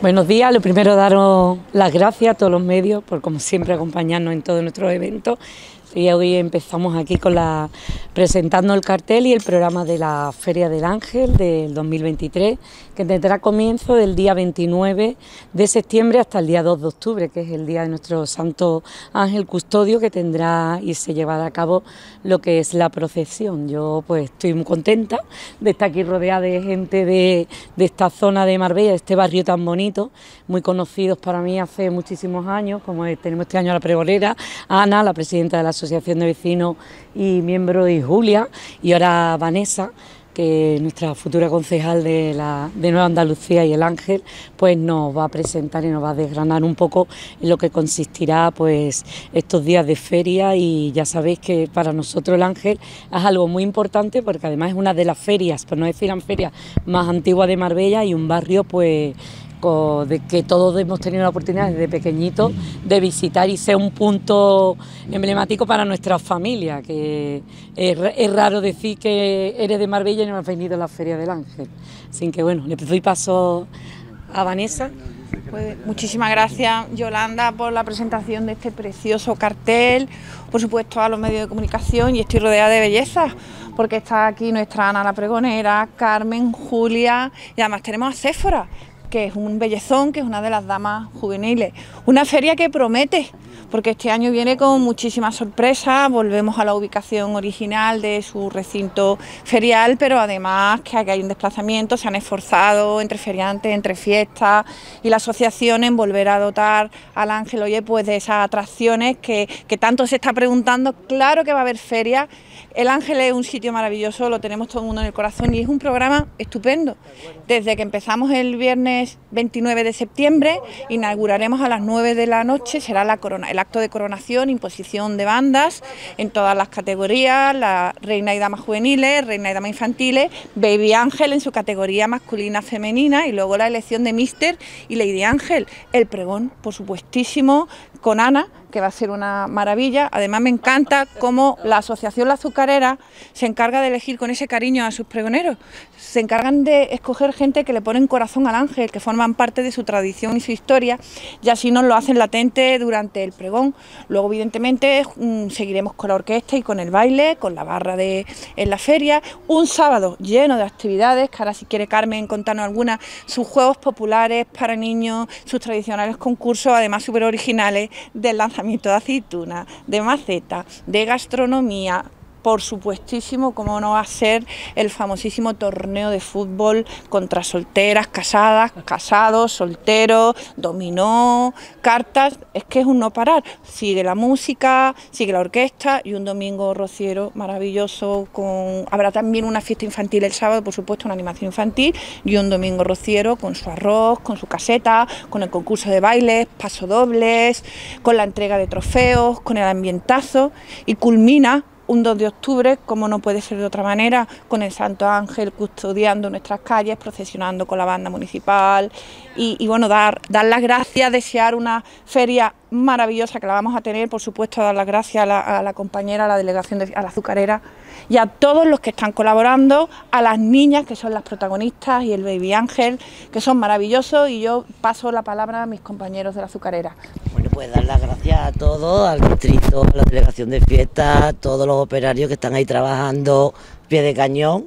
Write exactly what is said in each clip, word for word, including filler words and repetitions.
Buenos días, lo primero daros las gracias a todos los medios por como siempre acompañarnos en todos nuestros eventos. Y hoy empezamos aquí con la presentando el cartel y el programa de la Feria del Ángel del dos mil veintitrés, que tendrá comienzo del día veintinueve de septiembre hasta el día dos de octubre, que es el día de nuestro Santo Ángel Custodio, que tendrá y se llevará a cabo lo que es la procesión. Yo pues estoy muy contenta de estar aquí rodeada de gente de, de esta zona de Marbella, de este barrio tan bonito, muy conocidos para mí hace muchísimos años, como tenemos este año a la pregonera, Ana, la presidenta de la Asociación de Vecinos y miembro de Julia, y ahora Vanessa, que es nuestra futura concejal de, la, de Nueva Andalucía y el Ángel, pues nos va a presentar y nos va a desgranar un poco en lo que consistirá pues estos días de feria. Y ya sabéis que para nosotros el Ángel es algo muy importante, porque además es una de las ferias, por no decir la feria más antigua de Marbella, y un barrio pues de que todos hemos tenido la oportunidad desde pequeñitos de visitar y ser un punto emblemático para nuestra familia, que es, es raro decir que eres de Marbella y no has venido a la Feria del Ángel. Así que bueno, le doy paso a Vanessa. Pues muchísimas gracias, Yolanda, por la presentación de este precioso cartel, por supuesto a los medios de comunicación, y estoy rodeada de belleza, porque está aquí nuestra Ana la pregonera, Carmen, Julia, y además tenemos a Séfora, que es un bellezón, que es una de las damas juveniles. Una feria que promete, porque este año viene con muchísimas sorpresas. Volvemos a la ubicación original de su recinto ferial, pero además que aquí hay un desplazamiento, se han esforzado entre feriantes, entre fiestas y la asociación en volver a dotar al Ángel, oye, pues de esas atracciones que, que tanto se está preguntando. Claro que va a haber feria. El Ángel es un sitio maravilloso, lo tenemos todo el mundo en el corazón, y es un programa estupendo. Desde que empezamos el viernes veintinueve de septiembre, inauguraremos a las nueve de la noche, será la corona, el acto de coronación, imposición de bandas en todas las categorías, la reina y damas juveniles, reina y damas infantiles, Baby Ángel en su categoría masculina femenina, y luego la elección de Mister y Lady Ángel, el pregón, por supuestísimo, con Ana, que va a ser una maravilla. Además me encanta cómo la Asociación La Azucarera se encarga de elegir con ese cariño a sus pregoneros, se encargan de escoger gente que le ponen corazón al Ángel, que forman parte de su tradición y su historia, y así nos lo hacen latente durante el pregón. Luego evidentemente mmm, seguiremos con la orquesta y con el baile, con la barra de en la feria, un sábado lleno de actividades, que ahora si quiere Carmen contarnos algunas, sus juegos populares para niños, sus tradicionales concursos, además súper originales, del lanzamiento de aceituna, de maceta, de gastronomía. Por supuestísimo, como no va a ser el famosísimo torneo de fútbol contra solteras, casadas, casados, solteros, dominó, cartas. Es que es un no parar. Sigue la música, sigue la orquesta, y un domingo rociero maravilloso. Con habrá también una fiesta infantil el sábado, por supuesto, una animación infantil, y un domingo rociero con su arroz, con su caseta, con el concurso de bailes, pasodobles, con la entrega de trofeos, con el ambientazo, y culmina un dos de octubre, como no puede ser de otra manera, con el Santo Ángel custodiando nuestras calles, procesionando con la banda municipal, y, y bueno, dar, dar las gracias, desear una feria maravillosa que la vamos a tener, por supuesto, dar las gracias a la, a la compañera, a la delegación, de, a la azucarera, y a todos los que están colaborando, a las niñas que son las protagonistas y el Baby Ángel, que son maravillosos, y yo paso la palabra a mis compañeros de la azucarera. Bueno, pues dar las gracias a todos, al distrito, a la delegación de fiestas, a todos los operarios que están ahí trabajando pie de cañón,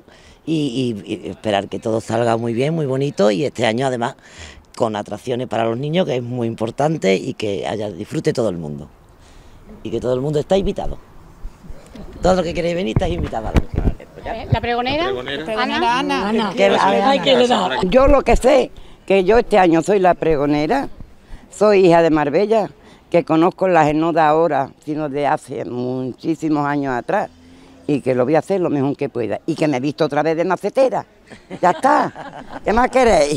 y, y, y esperar que todo salga muy bien, muy bonito, y este año además con atracciones para los niños, que es muy importante, y que haya disfrute todo el mundo, y que todo el mundo está invitado. Todos los que queréis venir estáis invitados. La pregonera, la pregonera Ana. Ana. Que la- Ay, que le da. Yo lo que sé, que yo este año soy la pregonera, soy hija de Marbella, que conozco las no de ahora, sino de hace muchísimos años atrás, y que lo voy a hacer lo mejor que pueda, y que me he visto otra vez de macetera. Ya está. ¿Qué más queréis?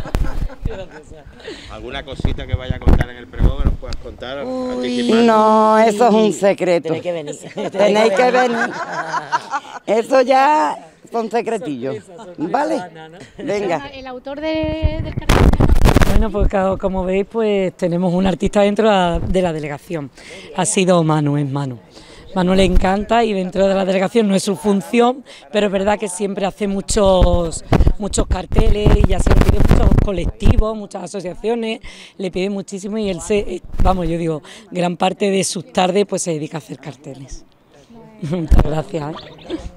¿Alguna cosita que vaya a contar en el pregón que nos puedas contar? Uy, no, eso es un secreto. Tenéis que venir. Tenéis que venir. Eso ya son secretillos. ¿Vale? Venga. el autor de, del cartel. Bueno, pues como veis, pues tenemos un artista dentro de la delegación. Ha sido Manu, es Manu. Manuel le encanta y dentro de la delegación no es su función, pero es verdad que siempre hace muchos muchos carteles y ya se lo piden muchos colectivos, muchas asociaciones, le pide muchísimo y él se, vamos, yo digo, gran parte de sus tardes pues se dedica a hacer carteles. Muchas gracias. ¿eh?